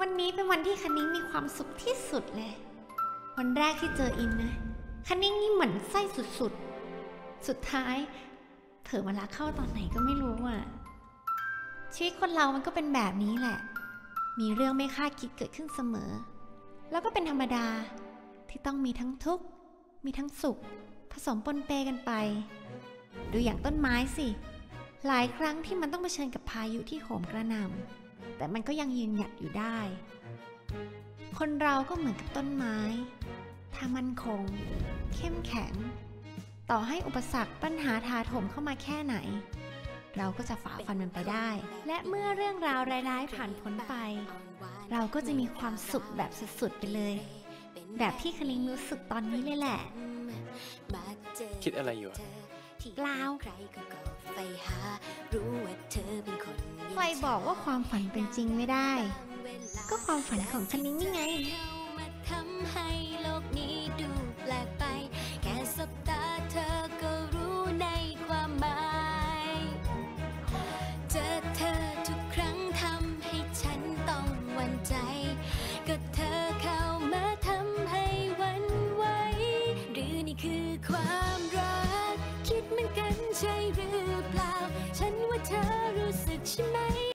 วันนี้เป็นวันที่คันนิ้งมีความสุขที่สุดเลยวันแรกที่เจออินนะคันนิ้งนี่เหมือนไส้สุดๆสุดท้ายเผลอมารักเข้าตอนไหนก็ไม่รู้อ่ะชีวิตคนเรามันก็เป็นแบบนี้แหละมีเรื่องไม่คาดคิดเกิดขึ้นเสมอแล้วก็เป็นธรรมดาที่ต้องมีทั้งทุกข์มีทั้งสุขผสมปนเปกันไปดูอย่างต้นไม้สิหลายครั้งที่มันต้องเผชิญกับพายุที่โหมกระหน่ำแต่มันก็ยังยืนหยัดอยู่ได้คนเราก็เหมือนกับต้นไม้ถ้ามั่นคงเข้มแข็งต่อให้อุปสรรคปัญหาถาโถมเข้ามาแค่ไหนเราก็จะฝ่าฟันมันไปได้และเมื่อเรื่องราวร้ายๆผ่านพ้นไปเราก็จะมีความสุขแบบสุดๆไปเลยแบบที่คันนิ้งรู้สึกตอนนี้เลยแหละคิดอะไรอยู่เปล่าใครบอกว่าความฝันเป็นจริงไม่ได้ก็ความฝันของคันนิ้งนี่ไง